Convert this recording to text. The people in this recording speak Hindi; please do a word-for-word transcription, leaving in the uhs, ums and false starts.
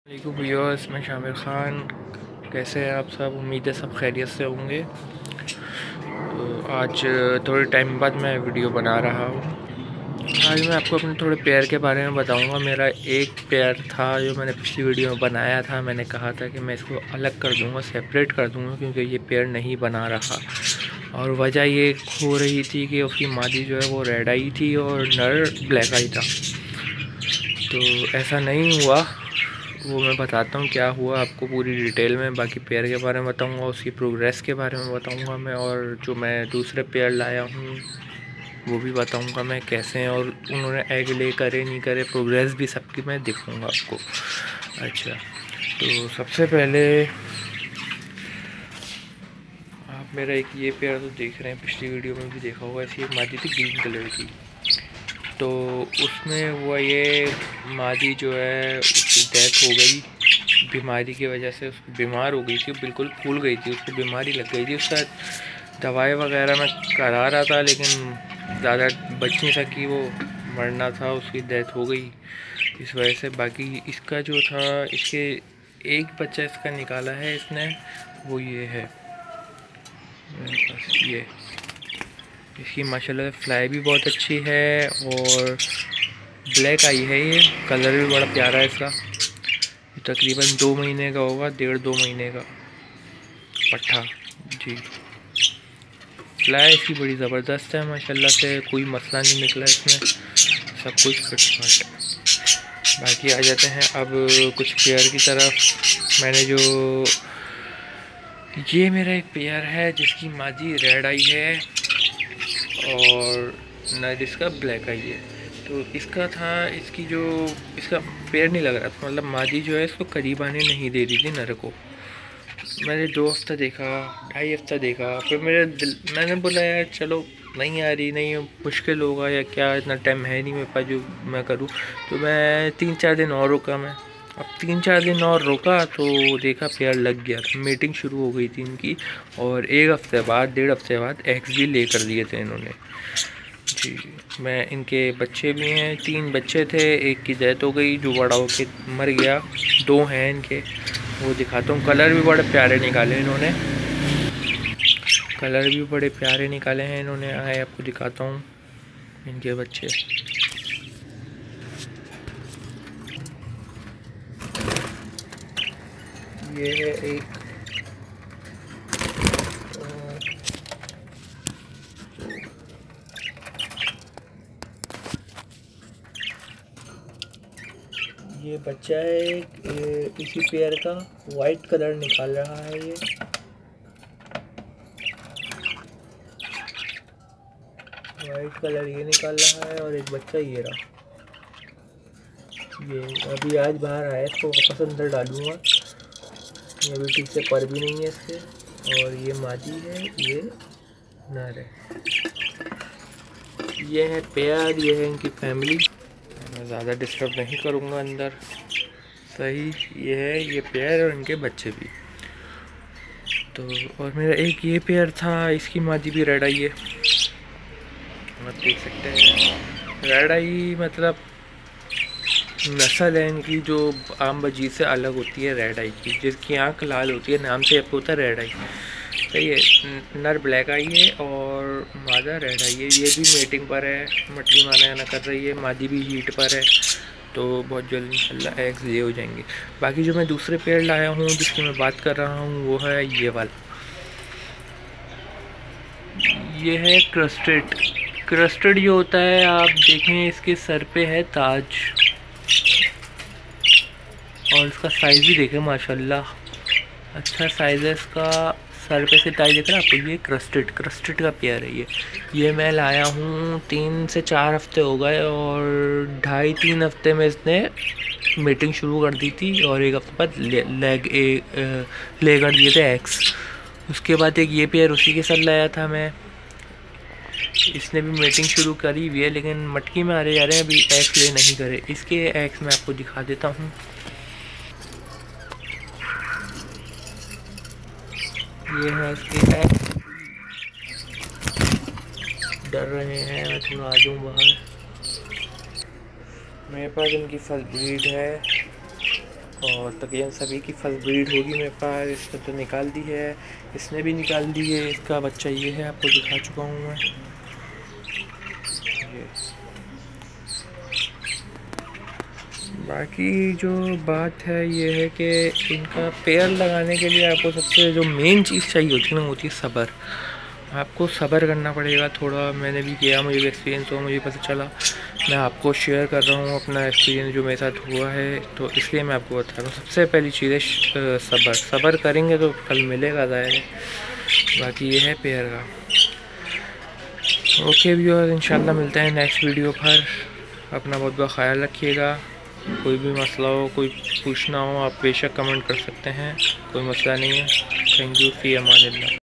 वालेकुम व्यूअर्स, मैं शामिर ख़ान। कैसे हैं आप सब? उम्मीद है सब खैरियत से होंगे। तो आज थोड़े टाइम बाद मैं वीडियो बना रहा हूँ। आज मैं आपको अपने थोड़े पेयर के बारे में बताऊँगा। मेरा एक पेयर था जो मैंने पिछली वीडियो में बनाया था। मैंने कहा था कि मैं इसको अलग कर दूँगा, सेपरेट कर दूँगा, क्योंकि ये पेयर नहीं बना रहा। और वजह ये हो रही थी कि उसकी मादी जो है वो रेड आई थी और नर ब्लैक आई था। तो ऐसा नहीं हुआ, वो मैं बताता हूँ क्या हुआ आपको पूरी डिटेल में। बाकी पेयर के बारे में बताऊँगा, उसकी प्रोग्रेस के बारे में बताऊँगा मैं, और जो मैं दूसरे पेयर लाया हूँ वो भी बताऊँगा मैं कैसे हैं, और उन्होंने एग ले करे नहीं करे, प्रोग्रेस भी सबकी मैं दिखाऊँगा आपको। अच्छा, तो सबसे पहले आप मेरा एक ये पेयर तो देख रहे हैं, पिछली वीडियो में भी देखा होगा। ऐसी एक मादी थी ग्रीन कलर की, तो उसमें वो ये मादी जो है उसकी डेथ हो गई बीमारी की वजह से। उसको बीमार हो गई थी, बिल्कुल फूल गई थी, उसको बीमारी लग गई थी। उसका दवाई वगैरह मैं करा रहा था, लेकिन ज़्यादा बच नहीं सकी, वो मरना था, उसकी डेथ हो गई इस वजह से। बाकी इसका जो था, इसके एक बच्चा इसका निकाला है इसने, वो ये है मेरे पास। ये इसकी माशाल्लाह फ्लाई भी बहुत अच्छी है, और ब्लैक आई है। ये कलर भी बड़ा प्यारा है इसका। तकरीबन दो महीने का होगा, डेढ़ दो महीने का पट्ठा जी। फ्लाई इसकी बड़ी ज़बरदस्त है माशाल्लाह से, कोई मसला नहीं निकला इसमें, सब कुछ फिट फाट है। बाकी आ जाते हैं अब कुछ पेयर की तरफ। मैंने जो ये मेरा एक पेयर है जिसकी मादी रेड आई है और नर इसका ब्लैक आई है। तो इसका था, इसकी जो इसका पेयर नहीं लग रहा था, मतलब मादी जो है इसको करीब आने नहीं दे रही थी नर को। मैंने दो हफ्ता देखा, ढाई हफ्ता देखा, फिर मेरे दिल मैंने बोला यार चलो नहीं आ रही, नहीं मुश्किल होगा या क्या, इतना टाइम है नहीं मेरे पास जो मैं करूँ। तो मैं तीन चार दिन और रुका। मैं अब तीन चार दिन और रुका तो देखा पेयर लग गया, मीटिंग शुरू हो गई थी इनकी, और एक हफ्ते बाद डेढ़ हफ्ते बाद एग्स भी ले कर दिए थे इन्होंने जी। मैं इनके बच्चे भी हैं, तीन बच्चे थे, एक की डेथ हो गई जो बड़ा होके मर गया। दो हैं इनके, वो दिखाता हूँ। कलर भी बड़े प्यारे निकाले इन्होंने, कलर भी बड़े प्यारे निकाले हैं इन्होंने। आए आपको दिखाता हूँ इनके बच्चे। ये है एक, ये बच्चा है इसी पेयर का, वाइट कलर निकाल रहा है ये। वाइट कलर ये निकाल रहा है, और एक बच्चा ये रहा। ये अभी आज बाहर आया, इसको वापस अंदर डालूंगा। ये अभी ठीक से पर भी नहीं है इसके। और ये मादी है, ये नर है। ये है पेयर, ये है इनकी फैमिली। मैं ज़्यादा डिस्टर्ब नहीं करूँगा अंदर। सही, ये है ये पेयर और इनके बच्चे भी। तो और मेरा एक ये पेयर था, इसकी मादी भी रेड आई है, आप देख सकते हैं। रेड आई मतलब नस्ल है इनकी जो आम बजीर से अलग होती है, रेड आई की, जिसकी आँख लाल होती है, नाम से आपको होता है रेड आई। सही है। नर ब्लैक आई है और मादा रेड आई है। ये भी मीटिंग पर है, मटरी माना ना कर रही है। मादी भी हीट पर है, तो बहुत जल्द इंशाल्लाह एग्स ये हो जाएंगे। बाकी जो मैं दूसरे पेड़ लाया हूँ जिसकी मैं बात कर रहा हूँ वो है ये वाला। ये है क्रस्टेड। क्रस्टेड जो होता है, आप देखें इसके सर पे है ताज, और इसका साइज़ भी देखें माशाल्लाह अच्छा साइज़ है इसका। सर पे से टाई दिख रहा है आपको। ये क्रस्टेड क्रस्टेड का पेयर है ये। ये मैं लाया हूँ तीन से चार हफ्ते हो गए, और ढाई तीन हफ्ते में इसने मीटिंग शुरू कर दी थी, और एक हफ्ते बाद ले, लेग ए, ले कर दिए थे एग्स। उसके बाद एक ये पेयर उसी के साथ लाया था मैं, इसने भी मीटिंग शुरू करी हुई है, लेकिन मटकी में आ रहे जा रहे हैं, अभी एग्स ले नहीं करे। इसके एग्स मैं आपको दिखा देता हूँ। ये है इसके एग्स। डर रहे हैं, मैं थोड़ा आ जाऊँ बाहर। मेरे पास इनकी फल ब्रीड है, और तकरीबन सभी की फर्स्ट ब्रीड होगी मेरे पास। इसने तो निकाल दी है, इसने भी निकाल दी है। इसका बच्चा ये है, आपको दिखा चुका हूँ मैं ये। बाकी जो बात है ये है कि इनका पेयर लगाने के लिए आपको सबसे जो मेन चीज़ चाहिए होती है ना, होती है सब्र। आपको सब्र करना पड़ेगा थोड़ा। मैंने भी किया, मुझे भी एक्सपीरियंस हुआ, मुझे पता चला। मैं आपको शेयर कर रहा हूँ अपना एक्सपीरियंस जो मेरे साथ हुआ है, तो इसलिए मैं आपको बता रहा हूँ। सबसे पहली चीज़ है सब्र। सब्र करेंगे तो फल मिलेगा ज़ाहिर है। बाकी ये है पेयर का। ओके व्यूअर्स, इंशाल्लाह मिलते हैं नेक्स्ट वीडियो पर। अपना बहुत बहुत ख्याल रखिएगा। कोई भी मसला हो, कोई पूछना हो, आप बेशक कमेंट कर सकते हैं, कोई मसला नहीं है। थैंक यू, फ़ी अमानिल्लाह।